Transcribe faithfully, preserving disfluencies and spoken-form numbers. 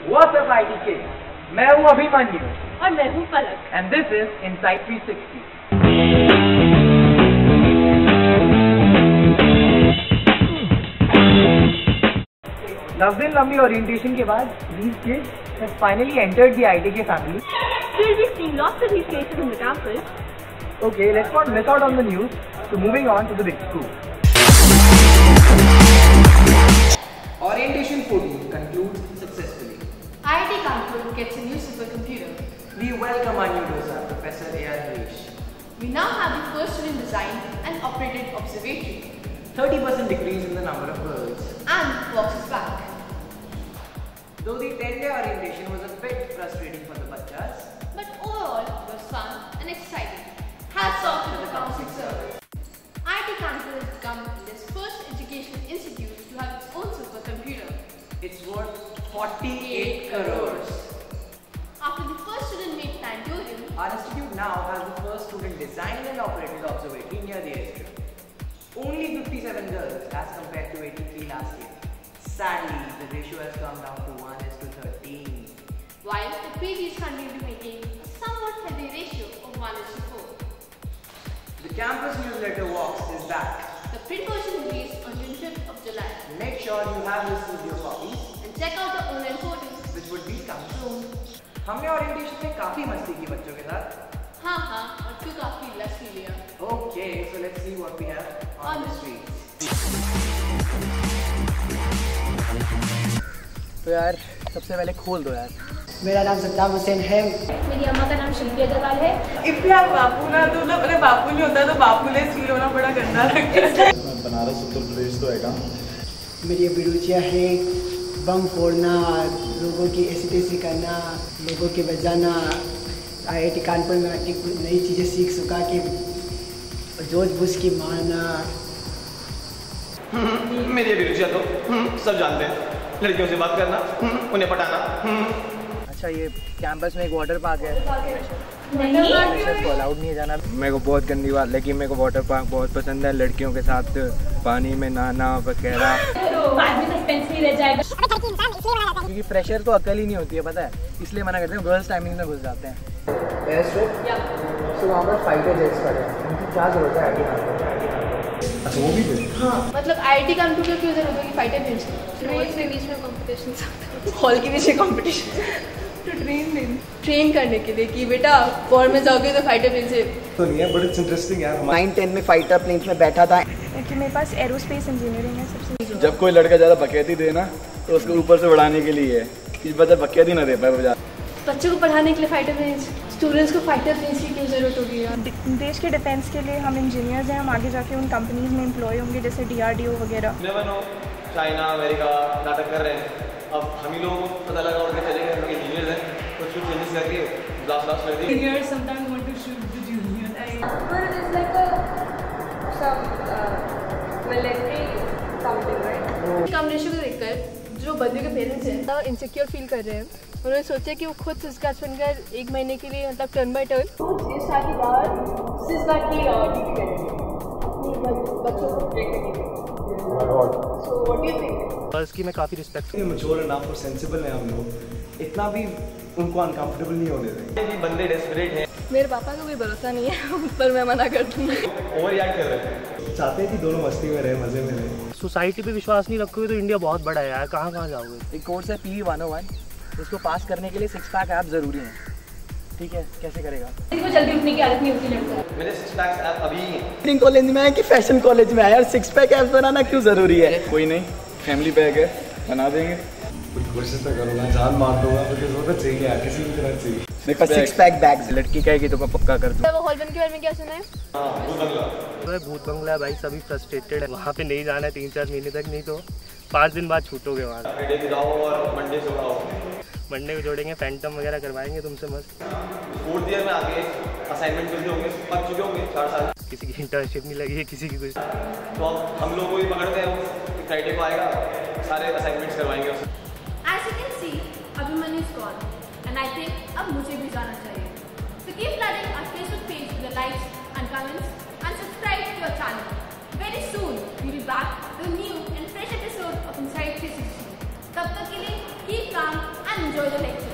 What's up I T K? मैं हूँ अभिमन्यु और मैं हूँ Palak and this is Insight three sixty. लव दिन लंबी ओरिएंटेशन के बाद these kids have finally entered the I T K family. We'll be seeing lots of these cases in the campus. Okay, let's not miss out on the news. So moving on to the big school. Orientation fourteen concludes successfully. I I T Kanpur gets a new supercomputer. We welcome our new dosa, Professor A R Harish. We now have the first student designed and operated observatory. thirty percent decrease in the number of birds. And walks is back. Though the ten-day orientation was a bit frustrating for the bachas, but overall it was fun and exciting. Hats off to the counseling service. I I T Kanpur has become India's first educational institute to have its own supercomputer. It's worth forty-eight crores. After the first student made planetarium, our institute now has the first student designed and operated observatory near the airstrip. Only fifty-seven girls as compared to eighty-three last year. Sadly, the ratio has come down to one is to thirteen. While the P G is continue to maintain a somewhat healthy ratio of one is to four. The campus newsletter Walks is back. The print version released on twenty-fifth of July. Make sure you have received your copies and check out the online photos, which would be coming soon. हमने orientation में काफी मस्ती की बच्चों के साथ. हाँ हाँ और तू काफी लस्सी लिया. Okay, so let's see what we have on, on the streets. तो यार सबसे पहले खोल दो यार. मेरा नाम सत्ताम हुसैन है. मेरी अम्मा का नाम शिल्पी अग्रवाल है. इफ यार बापू ना तो ना अपने बापू नहीं होता तो बापू ने फील होना बड़ा गंदा लगता है. बनारस उत्तर प्रदेश तो है. मेरी अभिरुचियाँ है बम फोड़ना, लोगों की ऐसी तैसी करना, लोगों के बजाना. आई आई टी कानपुर में आके कुछ नई चीज़ें सीख सका कि जॉर्ज बुश की मारना. मेरी अभिरुचियाँ तो सब जानते हैं. लड़कियों से बात करना, उन्हें पटाना. अच्छा ये कैंपस में एक वाटर पार्क है. नहीं अलाउड नहीं है जाना. मेरे को बहुत गंदी बात लेकिन मेरे को वाटर पार्क बहुत पसंद है. लड़कियों के साथ पानी में नहाना वगैरह. बाद में सस्पेंस नहीं रह जाएगा. क्योंकि प्रेशर तो अकल ही नहीं होती है पता है, इसलिए मना करते हैं. गर्ल्स टाइमिंग में घुस जाते हैं. एयर स्ट्रिप या तो वहाँ पर फाइटर जेट्स पड़े हैं. उनकी क्या जरूरत है आई टी कानपुर? अच्छा वो भी थे. हाँ मतलब आई आई टी कानपुर का क्यों जरूरत होगी फाइटर जेट्स? ट्रेन के बीच में कंपटीशन, हॉल के बीच में कंपटीशन. तो ट्रेन में ट्रेन करने के लिए कि बेटा वॉर में जाओगे तो फाइटर प्लेन से तो नहीं है. बट इट्स इंटरेस्टिंग यार. नाइन टेन में फाइटर प्लेन में बैठा था. क्योंकि मेरे पास एरोस्पेस इंजीनियरिंग है सबसे. जब कोई लड़का ज़्यादा बकैती दे ना तो उसको ऊपर से बढ़ाने के लिए है. इस वजह बकैती ना दे पाए बजा. बच्चों को पढ़ाने के लिए फाइटर प्लेन, स्टूडेंट्स को फाइटर प्लेन की क्या जरूरत होगी यार. देश के डिफेंस के लिए हम इंजीनियर्स हैं. हम आगे जाके उन कंपनीज में एम्प्लॉय होंगे जैसे डी आर डी ओ वगैरह. Never know. चाइना अमेरिका नाटक कर रहे हैं. अब हम ही लोगों को पता लगा और चले गए उनके इंजीनियर्स हैं. कुछ कुछ चेंजेस करके ब्लास्ट ब्लास्ट कर दिए. Engineers sometimes want to shoot the junior. But it is like a some uh, military something, right? कम रेशियो को देखकर जो बंदे के पेरेंट्स हैं तो इनसिक्योर फील कर रहे हैं. उन्होंने सोचा कि वो खुद सिस्काच बनकर एक महीने के लिए मतलब टर्न बाय टर्न छः साल के बाद सिस्काच की ड्यूटी करेंगे बच्चों को ट्रेन करेंगे. So what do you think? Girls की मैं काफ़ी रिस्पेक्ट. मैच्योर एनफ और सेंसिबल हैं हम लोग. इतना भी उनको अनकंफर्टेबल नहीं होने देंगे. ये बंदे डेस्परेट हैं. मेरे पापा का कोई भरोसा नहीं है पर मैं मना कर दूँगी. ओवर रिएक्ट कर रहे हैं. चाहते हैं कि दोनों मस्ती में रहे, मजे में रहे. सोसाइटी पे विश्वास नहीं रखोगे तो इंडिया बहुत बड़ा है यार. कहाँ कहाँ जाओगे. एक कोर्स है पी वन ओ वन. उसको पास करने के लिए सिक्स पैक ऐप जरूरी है. ठीक है कैसे करेगा. इनको जल्दी उठने की आदत नहीं होती लड़का. मेरे सिक्स पैक्स ऐप अभी ही कॉलेज में आया कि फैशन कॉलेज में आया. और सिक्स पैक ऐप बनाना क्यों जरूरी है. कोई नहीं, फैमिली पैक है, बना देंगे. कुछ कोशिश तो करूँगा. जान मार दूंगा क्योंकि वो तो चाहिए यार, किसी भी तरह चाहिए. मेरे पास सिक्स पैक बैग्स. लड़की कहेगी तो मैं पक्का कर दूँ. वो हॉलबन के बारे में क्या सुना है? हाँ भूत बंगला. तो भूत बंगला भाई सभी फ्रस्ट्रेटेड है. वहाँ पे नहीं जाना है तीन चार महीने तक. नहीं तो पाँच दिन बाद छूटोगे वहाँ. फ्राइडे को जाओ और मंडे से आओ. मंडे को जोड़ेंगे, फैंटम वगैरह करवाएंगे तुमसे मस्त. फोर्थ ईयर में आगे असाइनमेंट करते होंगे, पक चुके होंगे चार साल. किसी की इंटर्नशिप नहीं लगी है, किसी की कुछ. तो अब हम लोग को भी पकड़ते हैं. फ्राइडे को आएगा, सारे असाइनमेंट्स करवाएंगे उससे. As you can see, Abhimanyu is gone, and I think अब मुझे भी जाना चाहिए. So keep flooding our Facebook page with the likes and comments, and subscribe to our channel. Very soon, we'll be back with a new and fresh episode of Insight three sixty. तब तक के लिए keep calm and enjoy the lecture.